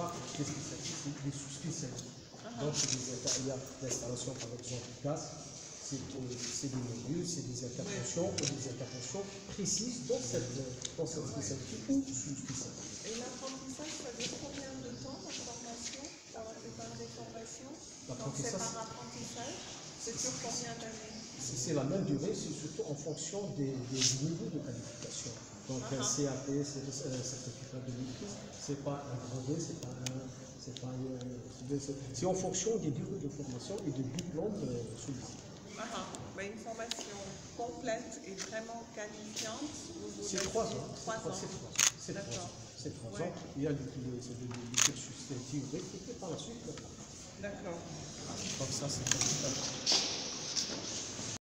pas des spécialistes, c'est des sous-spécialistes. Donc, il y a l'installation, par exemple, CAS, c'est des modules, c'est des interventions ou des interventions précises dans cette spécialité ou sous-spécialité. Et l'apprentissage, ça dure combien de temps, la formation, par des formations? Donc, c'est par apprentissage, c'est sur combien d'années? C'est la même durée, c'est surtout en fonction des niveaux de qualification. Donc, un CAP, c'est un certificat de maîtrise, c'est pas un brevet, c'est en fonction des durées de formation et des diplômes sollicités. Mais une formation complète et vraiment qualifiante, c'est 3 ans. C'est 3 ans. Il y a le cursus théorique et par la suite. D'accord. Comme ça, c'est